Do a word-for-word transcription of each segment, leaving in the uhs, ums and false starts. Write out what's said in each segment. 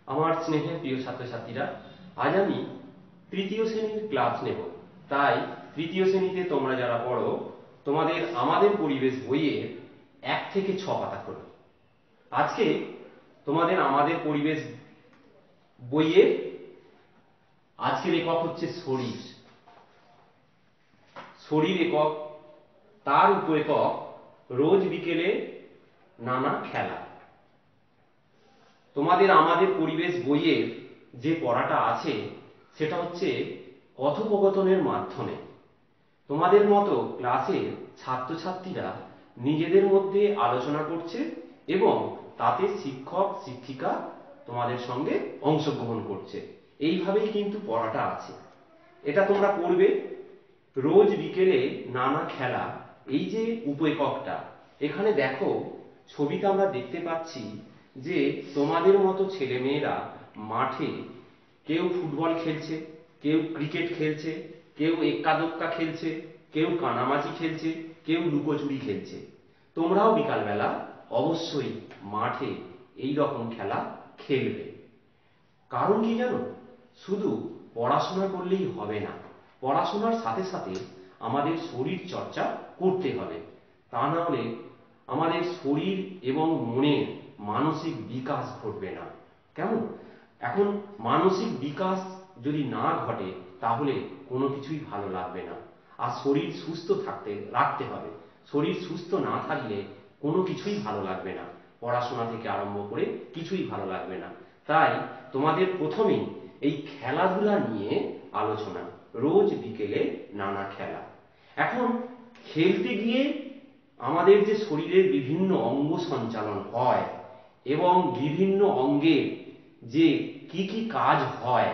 আমার স্নেহের প্রিয় ছাত্রছাত্রীরা, আজ আমি তৃতীয় শ্রেণীর ক্লাস নেব। তাই তৃতীয় শ্রেণীতে তোমরা যারা পড়ো, তোমাদের আমাদের পরিবেশ বইয়ের এক থেকে ছ পাতা খোলো। আজকে তোমাদের আমাদের পরিবেশ বইয়ের আজকের একক হচ্ছে শরীর। শরীর একক, তার উপ একক রোজ বিকেলে নানা খেলা। তোমাদের আমাদের পরিবেশ বইয়ের যে পড়াটা আছে সেটা হচ্ছে কথোপকথনের মাধ্যমে। তোমাদের মতো ক্লাসের ছাত্রছাত্রীরা নিজেদের মধ্যে আলোচনা করছে এবং তাতে শিক্ষক শিক্ষিকা তোমাদের সঙ্গে অংশগ্রহণ করছে। এইভাবেই কিন্তু পড়াটা আছে। এটা তোমরা পড়বে। রোজ বিকেলে নানা খেলা, এই যে উপএককটা, এখানে দেখো ছবিতে আমরা দেখতে পাচ্ছি যে তোমাদের মতো ছেলেমেয়েরা মাঠে কেউ ফুটবল খেলছে, কেউ ক্রিকেট খেলছে, কেউ এক্কা দোক্কা খেলছে, কেউ কানামাছি খেলছে, কেউ লুকোচুরি খেলছে। তোমরাও বিকালবেলা অবশ্যই মাঠে এই রকম খেলা খেলবে। কারণ কি জানো? শুধু পড়াশোনা করলেই হবে না, পড়াশোনার সাথে সাথে আমাদের শরীর চর্চা করতে হবে। তা না হলে আমাদের শরীর এবং মনের মানসিক বিকাশ ঘটবে না। কেমন? এখন মানসিক বিকাশ যদি না ঘটে তাহলে কোনো কিছুই ভালো লাগবে না। আর শরীর সুস্থ থাকতে রাখতে হবে। শরীর সুস্থ না থাকলে কোনো কিছুই ভালো লাগবে না। পড়াশোনা থেকে আরম্ভ করে কিছুই ভালো লাগবে না। তাই তোমাদের প্রথমেই এই খেলাধুলা নিয়ে আলোচনা। রোজ বিকেলে নানা খেলা। এখন খেলতে গিয়ে আমাদের যে শরীরের বিভিন্ন অঙ্গ সঞ্চালন হয় এবং বিভিন্ন অঙ্গের যে কি কি কাজ হয়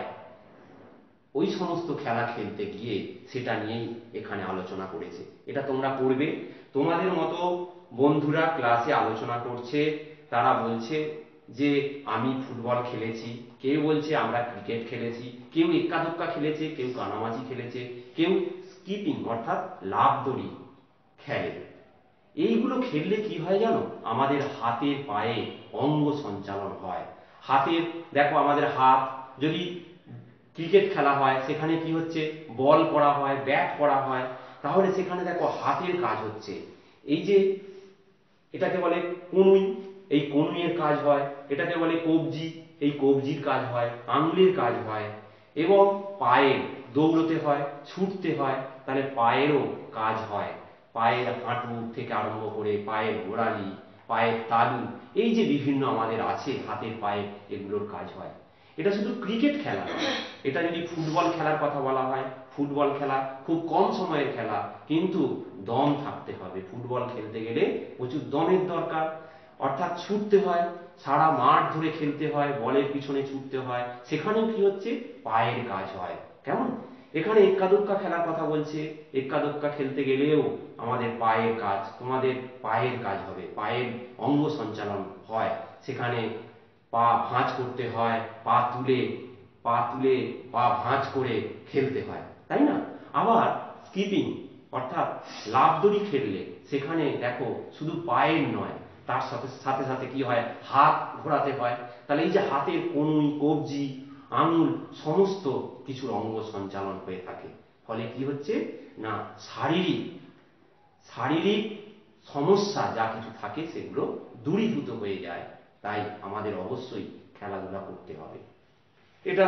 ওই সমস্ত খেলা খেলতে গিয়ে সেটা নিয়েই এখানে আলোচনা করেছে। এটা তোমরা পড়বে। তোমাদের মতো বন্ধুরা ক্লাসে আলোচনা করছে, তারা বলছে যে আমি ফুটবল খেলেছি, কেউ বলছে আমরা ক্রিকেট খেলেছি, কেউ এক্কা দোক্কা খেলেছে, কেউ কানামাছি খেলেছে, কেউ স্কিপিং অর্থাৎ লাফ দড়ি খেলে। এইগুলো খেললে কি হয় জানো? আমাদের হাতে পায়ে অঙ্গ সঞ্চালন হয়। হাতের দেখো, আমাদের হাত যদি ক্রিকেট খেলা হয় সেখানে কি হচ্ছে? বল করা হয়, ব্যাট করা হয়, তাহলে সেখানে দেখো হাতের কাজ হচ্ছে। এই যে এটাকে বলে কনুই, এই কনুইয়ের কাজ হয়। এটাকে বলে কবজি, এই কবজির কাজ হয়। আঙুলের কাজ হয় এবং পায়ের দৌড়তে হয়, ছুটতে হয়, তাহলে পায়েরও কাজ হয়। পায়ের হাঁটু থেকে আরম্ভ করে পায়ের গোড়ালি, পায়ের তালু, এই যে বিভিন্ন আমাদের আছে হাতের পায়ে, এগুলোর কাজ হয়। এটা শুধু ক্রিকেট খেলা নয়, এটা যদি ফুটবল খেলার কথা বলা হয়, ফুটবল খেলা খুব কম সময়ের খেলা, কিন্তু দম থাকতে হবে। ফুটবল খেলতে গেলে প্রচুর দমের দরকার, অর্থাৎ ছুটতে হয়, সারা মাঠ ধরে খেলতে হয়, বলের পিছনে ছুটতে হয়। সেখানেও কি হচ্ছে? পায়ের কাজ হয়। কেমন? এখানে এক্কা দোক্কা খেলার কথা বলছে। এক্কা দোক্কা খেলতে গেলেও আমাদের পায়ের কাজ, তোমাদের পায়ের কাজ হবে, পায়ের অঙ্গ সঞ্চালন হয়। সেখানে পা ভাঁজ করতে হয়, পা তুলে পা তুলে পা ভাঁজ করে খেলতে হয়, তাই না? আবার স্কিপিং অর্থাৎ লাফ দড়ি খেললে সেখানে দেখো শুধু পায়ের নয়, তার সাথে সাথে সাথে কি হয়? হাত ঘোরাতে হয়। তাহলে এই যে হাতের কনুই, কবজি, আঙুল, সমস্ত কিছুর অঙ্গ সঞ্চালন হয়ে থাকে। ফলে কি হচ্ছে না, শারীরিক শারীরিক সমস্যা যা কিছু থাকে সেগুলো দূরীভূত হয়ে যায়। তাই আমাদের অবশ্যই খেলাধুলা করতে হবে। এটা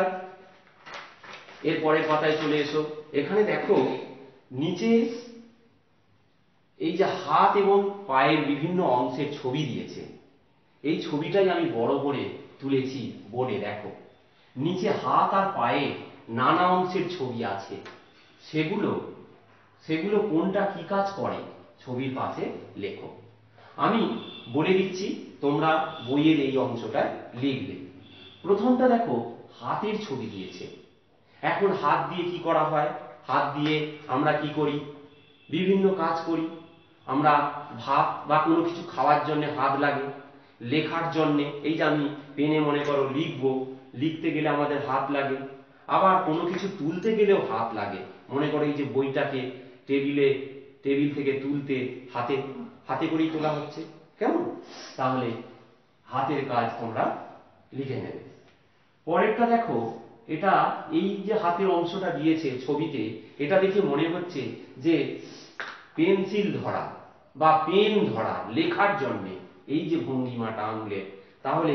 এর পরের পাতায় চলে এসো। এখানে দেখো নিচে এই যে হাত এবং পায়ের বিভিন্ন অংশের ছবি দিয়েছে। এই ছবিটাই আমি বড় করে তুলেছি বোর্ডে। দেখো নিচে হাত আর পায়ে নানা অংশের ছবি আছে। সেগুলো সেগুলো কোনটা কি কাজ করে ছবির পাশে লেখো। আমি বলে দিচ্ছি, তোমরা বইয়ের এই অংশটা লিখবে। প্রথমটা দেখো, হাতের ছবি দিয়েছে। এখন হাত দিয়ে কি করা হয়? হাত দিয়ে আমরা কি করি? বিভিন্ন কাজ করি। আমরা ভাত বা কোনো কিছু খাওয়ার জন্য হাত লাগে, লেখার জন্যে, এই যে আমি পেনে মনে করো লিখবো, লিখতে গেলে আমাদের হাত লাগে। আবার কোনো কিছু তুলতে গেলেও হাত লাগে। মনে করো এই যে বইটাকে টেবিলে টেবিল থেকে তুলতে হাতে হাতে করেই তোলা হচ্ছে। কেমন? তাহলে হাতের কাজ তোমরা লিখে নেবে। পরেরটা দেখো, এটা এই যে হাতের অংশটা দিয়েছে ছবিতে, এটা দেখে মনে হচ্ছে যে পেন্সিল ধরা বা পেন ধরা লেখার জন্য এই যে ভঙ্গিমাটা আঙুলের, তাহলে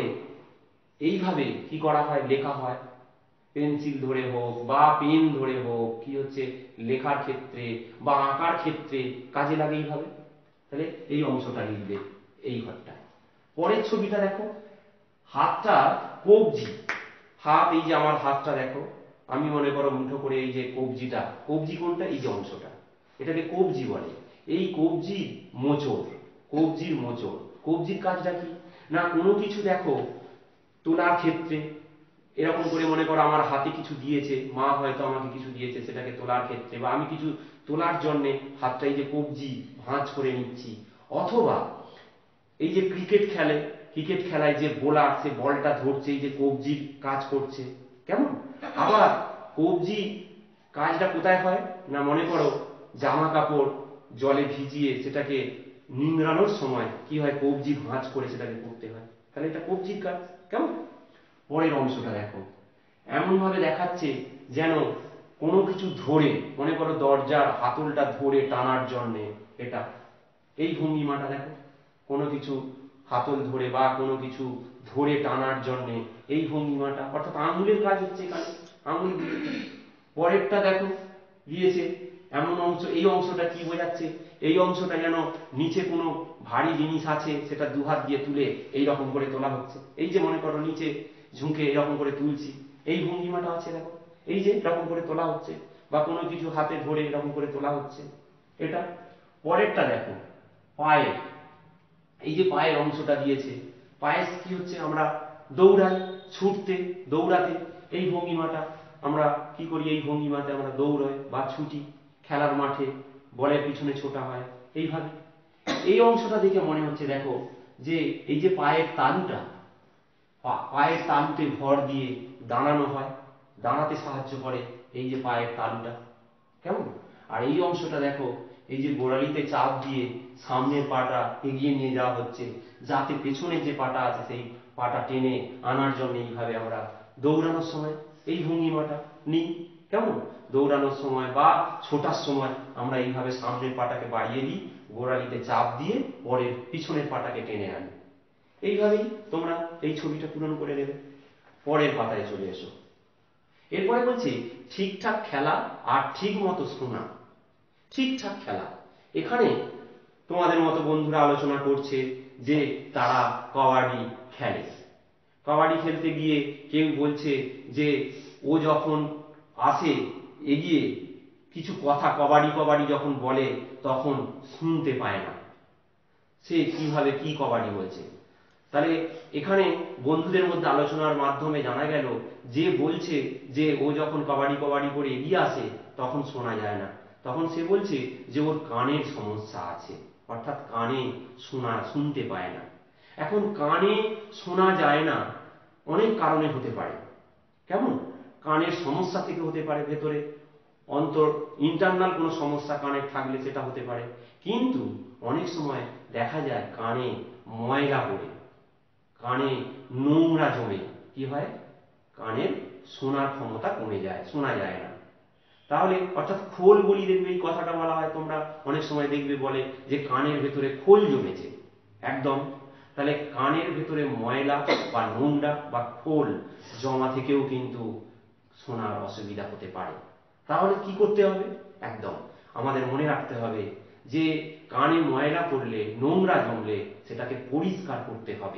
এইভাবে কি করা হয়, লেখা হয়। পেন্সিল ধরে হোক বা পেন ধরে হোক, কি হচ্ছে, লেখার ক্ষেত্রে বা আঁকার ক্ষেত্রে কাজে লাগে এইভাবে। তাহলে এই অংশটা লিখবে এই ঘরটায়। পরের ছবিটা দেখো, হাতটা কবজি, হাত, এই যে আমার হাতটা দেখো, আমি মনে করো মুঠো করে এই যে কবজিটা, কবজি কোনটা, এই যে অংশটা, এটাকে কবজি বলে। এই কবজির মোচড়, কবজির মোচড়, কবজির কাজটা কি না, কোনো কিছু দেখো তোলার ক্ষেত্রে এরকম করে মনে করো আমার হাতে কিছু দিয়েছে, মা হয়তো আমাকে কিছু দিয়েছে, সেটাকে তোলার ক্ষেত্রে বা আমি কিছু তোলার জন্য হাতটা এই যে কবজি ভাঁজ করে নিচ্ছি। অথবা এই যে ক্রিকেট খেলে, ক্রিকেট খেলায় যে বোলার সে বলটা ধরছে, এই যে কবজির কাজ করছে, কেমন। আবার কবজি কাজটা কোথায় হয় না, মনে করো জামা কাপড় জলে ভিজিয়ে সেটাকে নিংড়ানোর সময় কি হয়, কবজি ভাঁজ করে সেটাকে করতে হয়, তাহলে এটা কবজির কাজ, কেমন। পরের অংশটা দেখো, এমন ভাবে দেখাচ্ছে যেন কোনো কিছু ধরে, মনে করো দরজার হাতলটা ধরে টানার জন্য, এটা এই ভঙ্গিমাটা দেখো, কোনো কিছু হাতল ধরে বা কোনো কিছু ধরে টানার জন্য এই ভঙ্গিমাটা, অর্থাৎ আঙুলের কাজ হচ্ছে এখানে, আঙুল। পরেরটা দেখো দিয়েছে এমন অংশ, এই অংশটা কি বোঝাচ্ছে, এই অংশটা যেন নিচে কোনো ভারী জিনিস আছে, সেটা দুহাত দিয়ে তুলে এই রকম করে তোলা হচ্ছে। এই যে মনে করো নিচে ঝুঁকে এরকম করে তুলছি, এই ভঙ্গিমাটা আছে দেখো, এই যে এরকম করে তোলা হচ্ছে, বা কোনো কিছু হাতে ধরে এরকম করে তোলা হচ্ছে, এটা। পরেরটা দেখো, পায়ের, এই যে পায়ের অংশটা দিয়েছে, পায়ের কি হচ্ছে, আমরা দৌড়াই, ছুটতে, দৌড়াতে, এই ভঙ্গিমাটা আমরা কি করি, এই ভঙ্গিমাতে আমরা দৌড়াই বা ছুটি, খেলার মাঠে বলের পিছনে ছোটা হয় এইভাবে। এই অংশটা দেখে মনে হচ্ছে দেখো যে এই যে পায়ের তালুটা, পায়ের তালুতে ভর দিয়ে দাঁড়ানো হয়, দাঁড়াতে সাহায্য করে এই যে পায়ের তালুটা, কেমন। আর এই অংশটা দেখো, এই যে গোড়ালিতে চাপ দিয়ে সামনের পাটা এগিয়ে নিয়ে যাওয়া হচ্ছে, যাতে পেছনে যে পাটা আছে সেই পাটা টেনে আনার জন্য এইভাবে আমরা দৌড়ানোর সময় এই ভঙ্গিমাটা নিই, কেমন। দৌড়ানোর সময় বা ছোটার সময় আমরা এইভাবে সামনের পাটাকে বাড়িয়ে দিই, গোড়ালিতে চাপ দিয়ে পরের পিছনের পাটাকে টেনে আনি। এইভাবেই তোমরা এই ছবিটা পূরণ করে নেবে। পরের পাতায় চলে এসো। এরপরে বলছে ঠিকঠাক খেলা আর ঠিক মতো শোনা। ঠিকঠাক খেলা, এখানে তোমাদের মতো বন্ধুরা আলোচনা করছে যে তারা কবাডি খেলে। কবাডি খেলতে গিয়ে কেউ বলছে যে ও যখন আসে এগিয়ে কিছু কথা, কবাডি কবাডি যখন বলে তখন শুনতে পায় না, সে কিভাবে কি কবাডি বলছে। তাহলে এখানে বন্ধুদের মধ্যে আলোচনার মাধ্যমে জানা গেল যে বলছে যে ও যখন কবাডি কবাডি করে এগিয়ে আসে তখন শোনা যায় না, তখন সে বলছে যে ওর কানের সমস্যা আছে, অর্থাৎ কানে শোনা, শুনতে পায় না। এখন কানে শোনা যায় না অনেক কারণে হতে পারে, কেমন। কানের সমস্যা থেকে হতে পারে, ভেতরে অন্তর ইন্টারনাল কোনো সমস্যা কানের থাকলে সেটা হতে পারে, কিন্তু অনেক সময় দেখা যায় কানে ময়লা পড়ে, কানে নোংরা জমে কি হয়, কানের শোনার ক্ষমতা কমে যায়, শোনা যায় না। তাহলে অর্থাৎ খোল বলি, দেখবে এই কথাটা বলা হয়, তোমরা অনেক সময় দেখবে বলে যে কানের ভেতরে খোল জমেছে, একদম। তাহলে কানের ভেতরে ময়লা বা নোংরা বা খোল জমা থেকেও কিন্তু শোনার অসুবিধা হতে পারে। তাহলে কি করতে হবে, একদম আমাদের মনে রাখতে হবে যে কানে ময়লা পড়লে, নোংরা জমলে সেটাকে পরিষ্কার করতে হবে।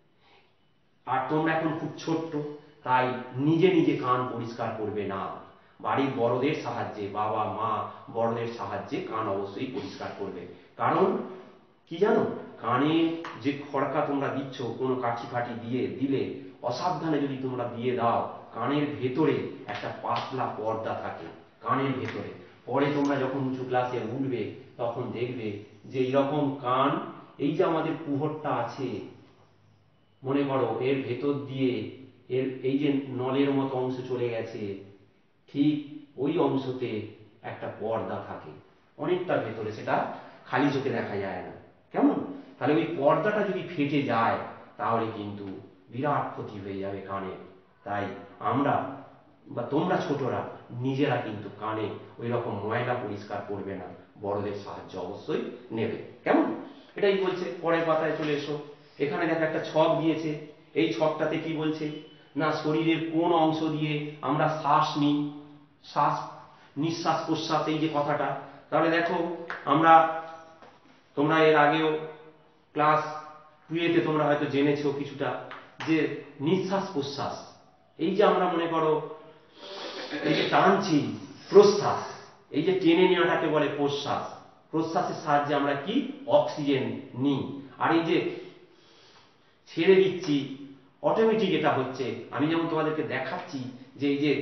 আর তোমরা এখন খুব ছোট্ট, তাই নিজে নিজে কান পরিষ্কার করবে না, বাড়ির বড়দের সাহায্যে, বাবা মা বড়দের সাহায্যে কান অবশ্যই পরিষ্কার করবে। কারণ কি জানো, কানে যে খড়কা তোমরা দিচ্ছ, কোনো কাঠি ফাটি দিয়ে দিলে, অসাবধানে যদি তোমরা দিয়ে দাও, কানের ভেতরে একটা পাতলা পর্দা থাকে কানের ভেতরে। পরে তোমরা যখন উঁচু ক্লাসে উঠবে তখন দেখবে যে এইরকম কান, এই যে আমাদের কুহরটা আছে, মনে করো এর ভেতর দিয়ে এর এই যে নলের মতো অংশ চলে গেছে, ঠিক ওই অংশতে একটা পর্দা থাকে অনেকটা ভেতরে, সেটা খালি চোখে দেখা যায় না, কেমন। তাহলে ওই পর্দাটা যদি ফেটে যায় তাহলে কিন্তু বিরাট ক্ষতি হয়ে যাবে কানের। তাই আমরা বা তোমরা ছোটরা নিজেরা কিন্তু কানে ওই রকম ময়লা পরিষ্কার করবে না, বড়দের সাহায্য অবশ্যই নেবে। কেমন? এটাই বলছে। পরের পাতায় চলে এসো। এখানে দেখো একটা ছক দিয়েছে। এই ছকটাতে কি বলছে না শরীরের কোন অংশ দিয়ে আমরা শ্বাস নিই, শ্বাস নিঃশ্বাস প্রশ্বাস, এই যে কথাটা। তাহলে দেখো আমরা, তোমরা এর আগেও ক্লাস টুয়েতে তোমরা হয়তো জেনেছো কিছুটা, যে নিঃশ্বাস প্রশ্বাস, এই যে আমরা মনে করো এই যে টানছি প্রশ্বাস, এই যে টেনে নেওয়াটাকে বলে প্রশ্বাস। প্রশ্বাসের সাহায্যে আমরা কি অক্সিজেন নিই। আর এই যে ছেড়ে দিচ্ছি অটোমেটিক এটা হচ্ছে। আমি যেমন তোমাদেরকে দেখাচ্ছি যে এই যে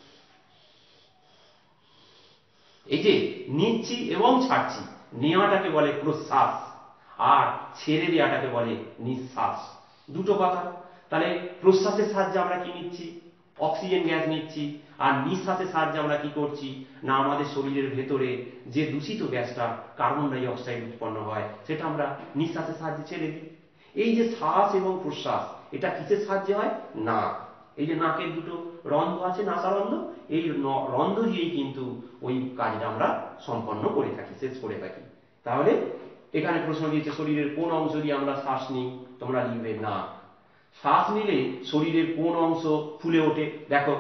এই যে নিচ্ছি এবং ছাড়ছি, নেওয়াটাকে বলে প্রশ্বাস আর ছেড়ে দেওয়াটাকে বলে নিঃশ্বাস। দুটো কথা। তাহলে প্রশ্বাসের সাহায্যে আমরা কি নিচ্ছি? অক্সিজেন গ্যাস নিচ্ছি। আর নিঃশ্বাসের সাহায্যে আমরা কি করছি না আমাদের শরীরের ভেতরে যে দূষিত গ্যাসটা কার্বন ডাই অক্সাইড উৎপন্ন হয় সেটা আমরা নিঃশ্বাসের সাহায্যে ছেড়ে দিই। এই যে শ্বাস এবং প্রশ্বাস, এটা কিসের সাহায্যে হয়? নাক। এই যে নাকের দুটো রন্ধ্র আছে, নাসারন্ধ্র, এই রন্ধ্র দিয়েই কিন্তু ওই কাজটা আমরা সম্পন্ন করে থাকি, শেষ করে থাকি। তাহলে এখানে প্রশ্ন দিয়েছে শরীরের কোন অংশ দিয়ে আমরা শ্বাস নিই, তোমরা লিখবে না। শ্বাস নিলে শরীরের কোন অংশ ফুলে ওঠে? দেখো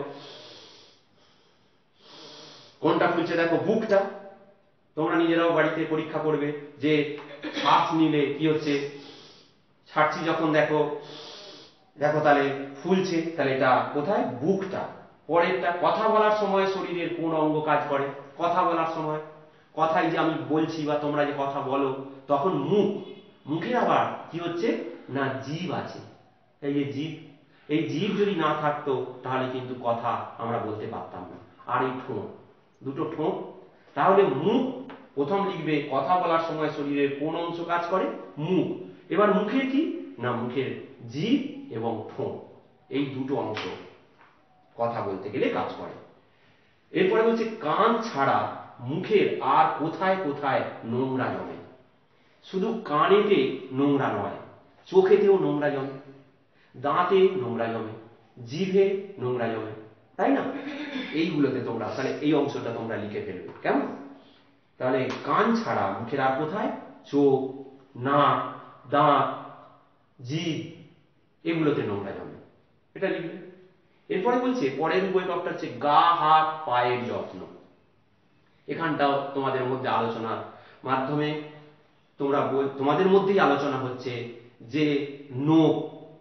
কোনটা ফুলছে, দেখো বুকটা। তোমরা নিজেরাও বাড়িতে পরীক্ষা করবে যে শ্বাস নিলে কি হচ্ছে, ছাড়ছি যখন দেখো দেখো তাহলে ফুলছে, তাহলে এটা কোথায়? বুকটা। পরেরটা, কথা বলার সময় শরীরের কোন অঙ্গ কাজ করে? কথা বলার সময়, কথাই যে আমি বলছি বা তোমরা যে কথা বলো তখন মুখ, মুখের আবার কি হচ্ছে না জিভ আছে। এই যে জিভ, এই জিভ যদি না থাকতো তাহলে কিন্তু কথা আমরা বলতে পারতাম না। আর এই ঠোঁট, দুটো ঠোঁট। তাহলে মুখ প্রথম লিখবে, কথা বলার সময় শরীরের কোন অংশ কাজ করে? মুখ। এবার মুখের কি না মুখের জিভ এবং ঠোঁট, এই দুটো অংশ কথা বলতে গেলে কাজ করে। এরপরে বলছে কান ছাড়া মুখের আর কোথায় কোথায় নোংরা জমে? শুধু কানেতে নোংরা নয়, চোখেতেও নোংরা জমে, দাঁতে নোংরা জমে, জিভে নোংরা জমে, তাই না? এইগুলোতে তোমরা তাহলে এই অংশটা তোমরা লিখে ফেলবে। কেমন? তাহলে কান ছাড়া মুখের আর কোথায়? চোখ, নাক, দাঁত, জিভ, এগুলোতে নোংরা জমে, এটা লিখবে। এরপরে বলছে পরের বৈঠকটা হচ্ছে গা হাত পায়ের যত্ন। এখানটাও তোমাদের মধ্যে আলোচনার মাধ্যমে তোমরা তোমাদের মধ্যেই আলোচনা হচ্ছে যে নখ,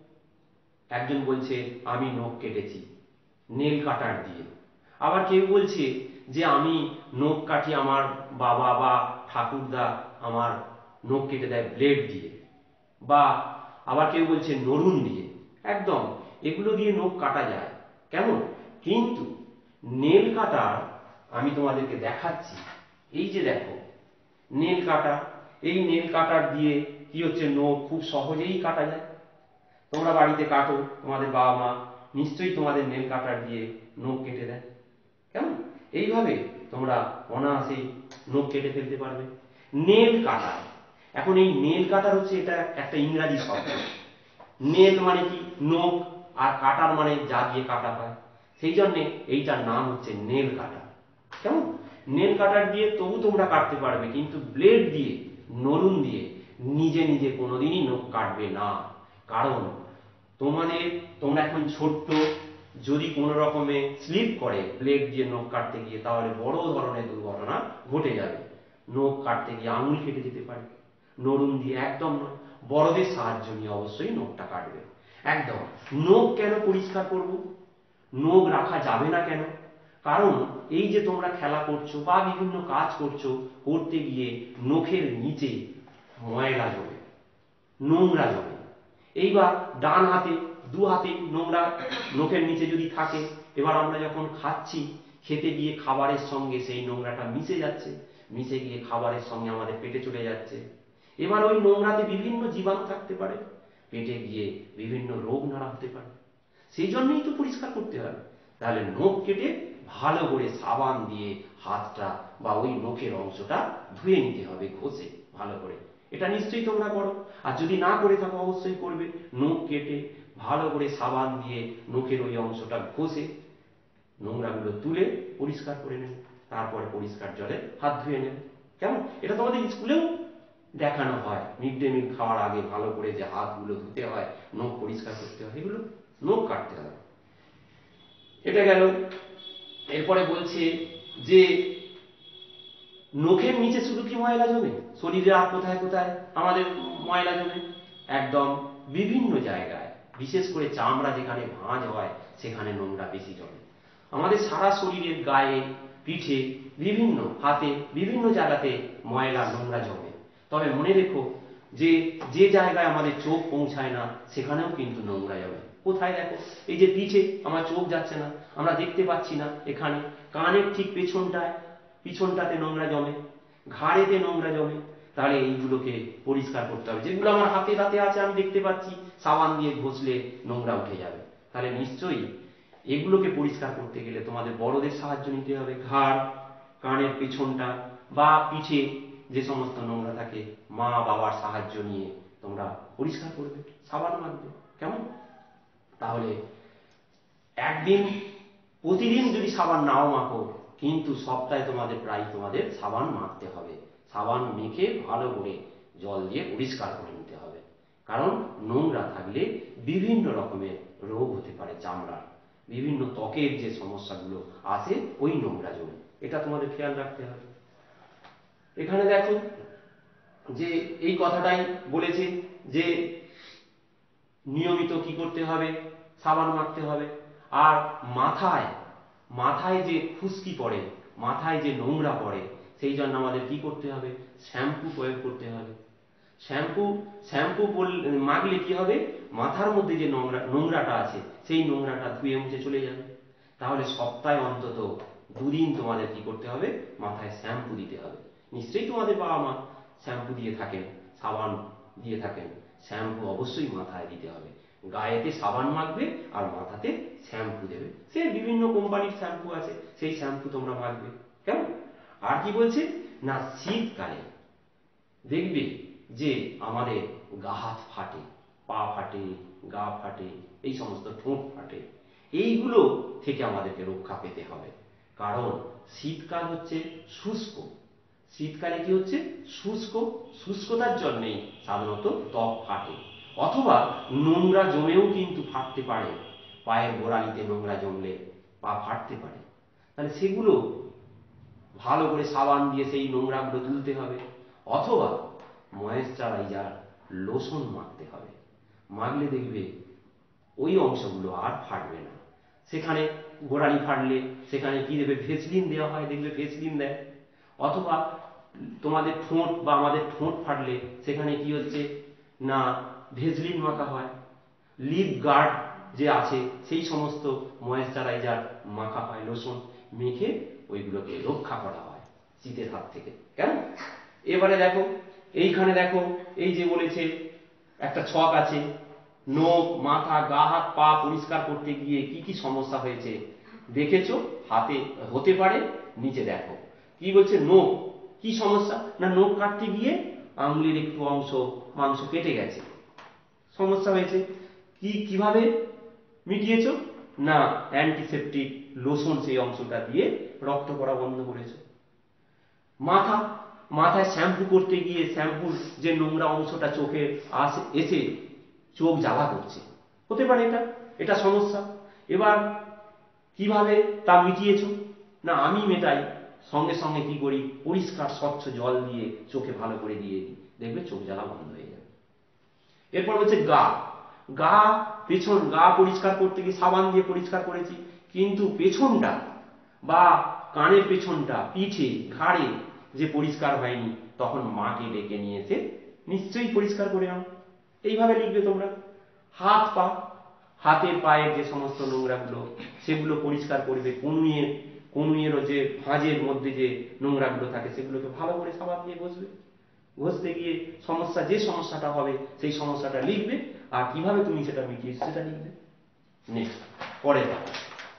একজন বলছে আমি নখ কেটেছি নেল কাটার দিয়ে, আবার কেউ বলছে যে আমি নখ কাটি আমার বাবা বা ঠাকুরদা আমার নখ কেটে দেয় ব্লেড দিয়ে, বা আবার কেউ বলছে নরুন দিয়ে। একদম এগুলো দিয়ে নখ কাটা যায়। কেমন? কিন্তু নেল কাটার আমি তোমাদেরকে দেখাচ্ছি। এই যে দেখো নেল কাটা, এই নেল কাটার দিয়ে কি হচ্ছে নখ খুব সহজেই কাটা যায়। তোমরা বাড়িতে কাটো, তোমাদের বাবা মা নিশ্চয়ই তোমাদের নেল কাটার দিয়ে নখ কেটে দেয়। কেমন? এইভাবে তোমরা অনায়াসেই নখ কেটে ফেলতে পারবে নেল কাটার। এখন এই নেল কাটার হচ্ছে এটা একটা ইংরাজি শব্দ। নেল মানে কি? নখ। আর কাটার মানে যা দিয়ে কাটা হয়, সেই জন্যে এইটার নাম হচ্ছে নেল কাটার। কেমন? নেল কাটার দিয়ে তবু তোমরা কাটতে পারবে, কিন্তু ব্লেড দিয়ে, নরুন দিয়ে নিজে নিজে কোনোদিনই নখ কাটবে না। কারণ তোমাদের, তোমরা এখন ছোট্ট, যদি কোনো রকমে স্লিপ করে ব্লেড দিয়ে নখ কাটতে গিয়ে তাহলে বড় ধরনের দুর্ঘটনা ঘটে যাবে। নখ কাটতে গিয়ে আঙুল কেটে যেতে পারে। নরুন দিয়ে একদম নয়, বড়দের সাহায্য নিয়ে অবশ্যই নখটা কাটবে। একদম। নখ কেন পরিষ্কার করব? নখ রাখা যাবে না কেন? কারণ এই যে তোমরা খেলা করছো বা বিভিন্ন কাজ করছো, করতে গিয়ে নখের নিচে ময়লা জমে, নোংরা জমে। এইবার ডান হাতে, দু হাতে নোংরা নখের নিচে যদি থাকে, এবার আমরা যখন খাচ্ছি, খেতে গিয়ে খাবারের সঙ্গে সেই নোংরাটা মিশে যাচ্ছে, মিশে গিয়ে খাবারের সঙ্গে আমাদের পেটে চলে যাচ্ছে। এবার ওই নোংরাতে বিভিন্ন জীবাণু থাকতে পারে, পেটে গিয়ে বিভিন্ন রোগ নাড়া হতে পারে। সেই জন্যই তো পরিষ্কার করতে হবে। তাহলে নখ কেটে ভালো করে সাবান দিয়ে হাতটা বা ওই নখের অংশটা ধুয়ে নিতে হবে, ঘষে ভালো করে। এটা নিশ্চয়ই তোমরা করো, আর যদি না করে থাকো অবশ্যই করবে। নখ কেটে ভালো করে সাবান দিয়ে নখের ওই অংশটা ঘষে নোংরাগুলো তুলে পরিষ্কার করে নেবে, তারপরে পরিষ্কার জলে হাত ধুয়ে নেবে। কেমন? এটা তোমাদের স্কুলেও দেখানো হয়, মিড ডে মিল খাওয়ার আগে ভালো করে যে হাতগুলো ধুতে হয়, নখ পরিষ্কার করতে হয়, এগুলো নখ কাটতে হয়। এটা গেল। এরপরে বলছে যে নখের নিচে শুধু কি ময়লা জমে, শরীরে আর কোথায় কোথায় আমাদের ময়লা জমে? একদম বিভিন্ন জায়গায়, বিশেষ করে চামড়া যেখানে ভাঁজ হয় সেখানে নোংরা বেশি জমে। আমাদের সারা শরীরের গায়ে, পিঠে, বিভিন্ন হাতে, বিভিন্ন জায়গাতে ময়লা নোংরা জমে। তবে মনে রেখো যে যে জায়গায় আমাদের চোখ পৌঁছায় না সেখানেও কিন্তু নোংরা জমে। কোথায়? দেখো, এই যে পিঠে আমার চোখ যাচ্ছে না, আমরা দেখতে পাচ্ছি না, এখানে কানের ঠিক পেছনটায়, পিছনটাতে নোংরা জমে, ঘাড়েতে নোংরা জমে। তাহলে এইগুলোকে পরিষ্কার করতে হবে। যেগুলো আমার হাতে হাতে আছে আমি দেখতে পাচ্ছি, সাবান দিয়ে ঘষলে নোংরা উঠে যাবে। তাহলে নিশ্চয়ই এগুলোকে পরিষ্কার করতে গেলে তোমাদের বড়দের সাহায্য নিতে হবে। ঘাড়, কানের পেছনটা বা পিঠে যে সমস্ত নোংরা থাকে, মা বাবার সাহায্য নিয়ে তোমরা পরিষ্কার করবে, সাবান মাখবে। কেমন? তাহলে একদিন, প্রতিদিন যদি সাবান নাও মাখো, কিন্তু সপ্তাহে তোমাদের প্রায় তোমাদের সাবান মাখতে হবে। সাবান মেখে ভালো করে জল দিয়ে পরিষ্কার করে নিতে হবে। কারণ নোংরা থাকলে বিভিন্ন রকমের রোগ হতে পারে, চামড়ার বিভিন্ন ত্বকের যে সমস্যাগুলো আসে ওই নোংরা জন্য, এটা তোমাদের খেয়াল রাখতে হবে। এখানে দেখো যে এই কথাটাই বলেছে যে নিয়মিত কি করতে হবে? সাবান মাখতে হবে। আর মাথায় মাথায় যে খুশকি পড়ে, মাথায় যে নোংরা পড়ে, সেই জন্য আমাদের কি করতে হবে? শ্যাম্পু প্রয়োগ করতে হবে। শ্যাম্পু শ্যাম্পু মাখলে কি হবে? মাথার মধ্যে যে নোংরা নোংরাটা আছে সেই নোংরাটা ধুয়ে মুছে চলে যাবে। তাহলে সপ্তাহে অন্তত দুদিন তোমাদের কি করতে হবে? মাথায় শ্যাম্পু দিতে হবে। নিশ্চয়ই তোমাদের বাবা মা শ্যাম্পু দিয়ে থাকেন, সাবান দিয়ে থাকেন, শ্যাম্পু অবশ্যই মাথায় দিতে হবে। গায়েতে সাবান মাখবে আর মাথাতে শ্যাম্পু দেবে। সে বিভিন্ন কোম্পানির শ্যাম্পু আছে, সেই শ্যাম্পু তোমরা মাখবে। কেমন? আর কি বলছে না, শীতকালে দেখবে যে আমাদের গা হাত ফাটে, পা ফাটে, গা ফাটে, এই সমস্ত ঠোঁট ফাটে, এইগুলো থেকে আমাদেরকে রক্ষা পেতে হবে। কারণ শীতকাল হচ্ছে শুষ্ক। শীতকালে কি হচ্ছে? শুষ্ক। শুষ্কতার জন্যেই সাধারণত ত্বক ফাটে, অথবা নোংরা জমেও কিন্তু ফাটতে পারে। পায়ের গোড়ালিতে নোংরা জমলে পা ফাটতে পারে। তাহলে সেগুলো ভালো করে সাবান দিয়ে সেই নোংরাগুলো তুলতে হবে, অথবা ময়েশ্চারাইজার লোশন মাখতে হবে। মাখলে দেখবে ওই অংশগুলো আর ফাটবে না। সেখানে গোড়ালি ফাটলে সেখানে কি দেবে? ভেসলিন দেওয়া হয়, দেখবে ভেসলিন দেয়। অথবা তোমাদের ঠোঁট বা আমাদের ঠোঁট ফাটলে সেখানে কি হচ্ছে না, ভেসলিন মাখা হয়। লিপ গার্ড যে আছে সেই সমস্ত ময়েশ্চারাইজার মাখা হয়, লোশন মেখে ওইগুলোকে রক্ষা করা হয় শীতের হাত থেকে। কেন? এবারে দেখো, এইখানে দেখো, এই যে বলেছে একটা ছক আছে, নখ, মাথা, গা হাত পা পরিষ্কার করতে গিয়ে কি কি সমস্যা হয়েছে দেখেছো? হাতে হতে পারে। নিচে দেখো কি বলছে, নখ কি সমস্যা? না, নখ কাটতে গিয়ে আঙুলের একটু অংশ মাংস কেটে গেছে, সমস্যা হয়েছে। কি কিভাবে মিটিয়েছো? না, অ্যান্টিসেপটিক লোশন সেই অংশটা দিয়ে রক্ত পড়া বন্ধ করেছো। মাথা মাথায় শ্যাম্পু করতে গিয়ে শ্যাম্পুর যে নোংরা অংশটা চোখে আসে এসে চোখ জ্বালা করছে, হতে পারে এটা এটা সমস্যা। এবার কিভাবে তা মিটিয়েছো? না, আমি মেটাই, সঙ্গে সঙ্গে কি করি? পরিষ্কার স্বচ্ছ জল দিয়ে চোখে ভালো করে দিয়ে দিই, দেখবে চোখ জ্বালা বন্ধ হয়ে যাবে। এরপর হচ্ছে গা গা পেছন গা পরিষ্কার করতে গিয়ে সাবান দিয়ে পরিষ্কার করেছি, কিন্তু পেছনটা বা কানের পেছনটা, পিঠে, ঘাড়ে যে পরিষ্কার হয়নি, তখন মাকে ডেকে নিয়ে এসে নিশ্চয়ই পরিষ্কার করে নাও। এইভাবে লিখবে তোমরা। হাত পা হাতের পায়ের যে সমস্ত নোংরাগুলো সেগুলো পরিষ্কার করবে। কনুইয়ের কনুইয়েরও যে ভাঁজের মধ্যে যে নোংরাগুলো থাকে সেগুলোকে ভালো করে সাবান দিয়ে ঘষবে। ঘষতে গিয়ে সমস্যা যে সমস্যাটা হবে সেই সমস্যাটা লিখবে, আর কিভাবে তুমি সেটা মিটিয়েছো সেটা লিখবে। নেক্সট, পরের কথা,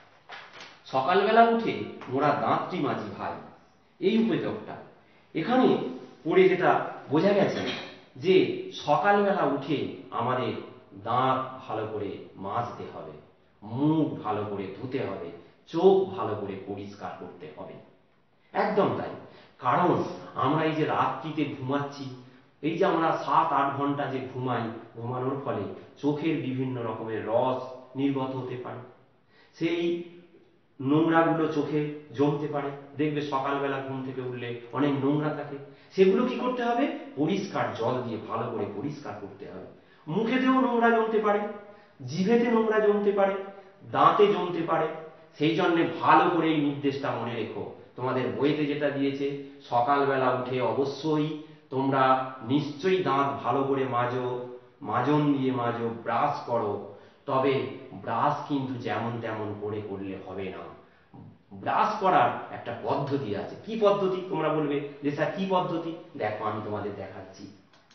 সকালবেলা উঠে মোরা দাঁতটি মাজি ভাই, এই উপযোগটা এখানে পড়ে যেটা বোঝা গেছে যে সকালবেলা উঠে আমাদের দাঁত ভালো করে মাজতে হবে, মুখ ভালো করে ধুতে হবে, চোখ ভালো করে পরিষ্কার করতে হবে। একদম তাই। কারণ আমরা এই যে রাত্রিতে ঘুমাচ্ছি, এই যে আমরা সাত আট ঘন্টা যে ঘুমাই, ঘুমানোর ফলে চোখের বিভিন্ন রকমের রস নির্গত হতে পারে, সেই নোংরাগুলো চোখে জমতে পারে। দেখবে সকালবেলা ঘুম থেকে উঠলে অনেক নোংরা থাকে, সেগুলো কি করতে হবে? পরিষ্কার জল দিয়ে ভালো করে পরিষ্কার করতে হবে। মুখেতেও নোংরা জমতে পারে, জিভেতে নোংরা জমতে পারে, দাঁতে জমতে পারে। সেই জন্য ভালো করে এই নির্দেশটা মনে রেখো। তোমাদের বইতে যেটা দিয়েছে, সকালবেলা উঠে অবশ্যই তোমরা নিশ্চয়ই দাঁত ভালো করে মাজো, মাজন দিয়ে মাজো, ব্রাশ করো। তবে ব্রাশ কিন্তু যেমন তেমন করে করলে হবে না। ব্রাশ করার একটা পদ্ধতি আছে। কি পদ্ধতি? তোমরা বলবে যে স্যার কি পদ্ধতি? দেখো আমি তোমাদের দেখাচ্ছি।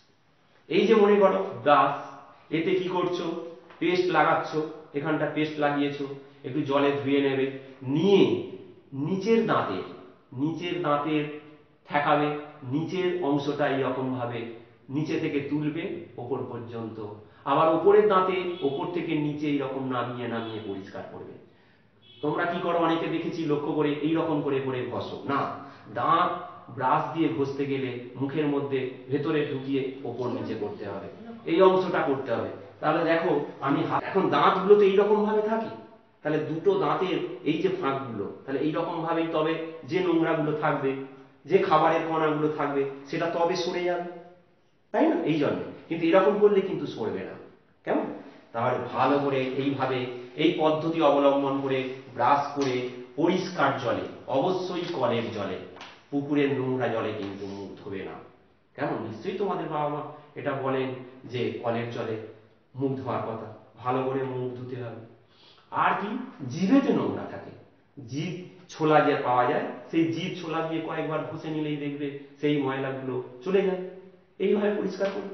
এই যে মনে করো ব্রাশ, এতে কি করছো? পেস্ট লাগাচ্ছ, এখানটা পেস্ট লাগিয়েছো, একটু জলে ধুয়ে নেবে, নিয়ে নিচের দাঁতের নিচের দাঁতের ঠেকাবে, নিচের অংশটা এইরকম ভাবে নিচে থেকে তুলবে ওপর পর্যন্ত, আবার ওপরের দাঁতে ওপর থেকে নিচে এইরকম নামিয়ে নামিয়ে পরিষ্কার করবে। তোমরা কি করো? অনেকে দেখেছি লক্ষ্য করে এইরকম করে করে ঘষো না, দাঁত ব্রাশ দিয়ে ঘষতে গেলে মুখের মধ্যে ভেতরে ঢুকিয়ে ওপর নিচে করতে হবে, এই অংশটা করতে হবে। তাহলে দেখো আমি এখন দাঁতগুলো তো এইরকম ভাবে থাকে, তাহলে দুটো দাঁতের এই যে ফাঁকগুলো, তাহলে এইরকম ভাবেই তবে যে নোংরাগুলো থাকবে, যে খাবারের কণাগুলো থাকবে, সেটা তবে সরে যাবে, তাই না? এই জন্য কিন্তু এরকম করলে কিন্তু সরবে না। কেমন? তাহলে ভালো করে এইভাবে এই পদ্ধতি অবলম্বন করে ব্রাশ করে পরিষ্কার জলে, অবশ্যই কলের জলে, পুকুরের নোংরা জলে কিন্তু মুখ ধোবে না। কেমন? নিশ্চয়ই তোমাদের বাবা মা এটা বলেন যে কলের জলে মুখ ধোয়ার কথা, ভালো করে মুখ ধুতে হবে। আর কি? জিভেতে নোংরা থাকে, জিভ ছোলা যে পাওয়া যায়, সেই জিভ ছোলা দিয়ে কয়েকবার ঘষে নিলেই দেখবে সেই ময়লাগুলো চলে যায়। এইভাবে পরিষ্কার করবে।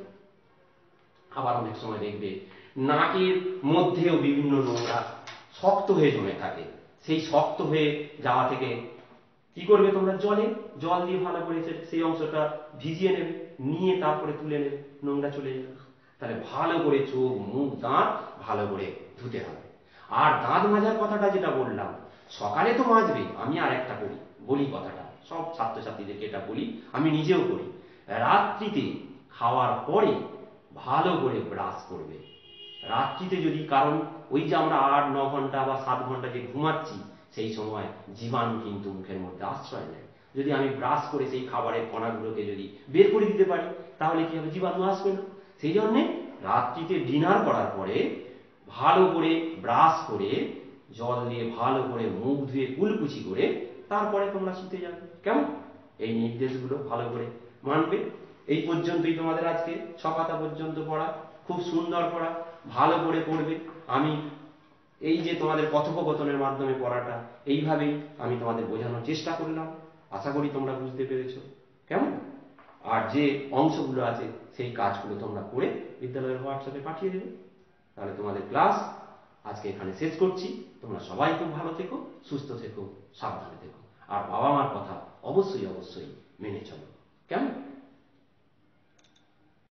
আবার অনেক সময় দেখবে নাকের মধ্যেও বিভিন্ন নোংরা শক্ত হয়ে জমে থাকে, সেই শক্ত হয়ে যাওয়া থেকে কি করবে তোমরা? জলে জল দিয়ে ভালো করে সেই অংশটা ভিজিয়ে নেবে, নিয়ে তারপরে তুলে নেবে, নোংরা চলে যাবে। তাহলে ভালো করে চোখ মুখ দাঁত ভালো করে ধুতে হবে। আর দাঁত মাজার কথাটা যেটা বললাম, সকালে তো মাজবে, আমি আর একটা করি, বলি কথাটা, সব ছাত্রছাত্রীদেরকে এটা বলি, আমি নিজেও করি। রাত্রিতে খাওয়ার পরে ভালো করে ব্রাশ করবে। রাত্রিতে যদি, কারণ ওই যে আমরা আট ন ঘন্টা বা সাত ঘন্টা যে ঘুমাচ্ছি, সেই সময় জীবাণু কিন্তু মুখের মধ্যে আশ্রয় নেয়। যদি আমি ব্রাশ করে সেই খাবারের কণাগুলোকে যদি বের করে দিতে পারি, তাহলে কি হবে? জীবাণু আসবে না। সেই জন্যে রাত্রিতে ডিনার করার পরে ভালো করে ব্রাশ করে জল দিয়ে ভালো করে মুখ ধুয়ে কুলকুচি করে তারপরে তোমরা শুতে যাবে। কেমন? এই নির্দেশগুলো ভালো করে মানবে। এই পর্যন্তই তোমাদের আজকে ছ পাতা পর্যন্ত পড়া, খুব সুন্দর পড়া, ভালো করে পড়বে। আমি এই যে তোমাদের কথোপকথনের মাধ্যমে পড়াটা, এইভাবেই আমি তোমাদের বোঝানোর চেষ্টা করলাম। আশা করি তোমরা বুঝতে পেরেছো। কেমন? আর যে অংশগুলো আছে সেই কাজগুলো তোমরা করে বিদ্যালয়ের হোয়াটসঅ্যাপে পাঠিয়ে দেবে। তাহলে তোমাদের ক্লাস আজকে এখানে শেষ করছি। তোমরা সবাই খুব ভালো থেকো, সুস্থ থেকো, সাবধানে থেকো। আর বাবা মার কথা অবশ্যই অবশ্যই মেনে চলো। কেমন?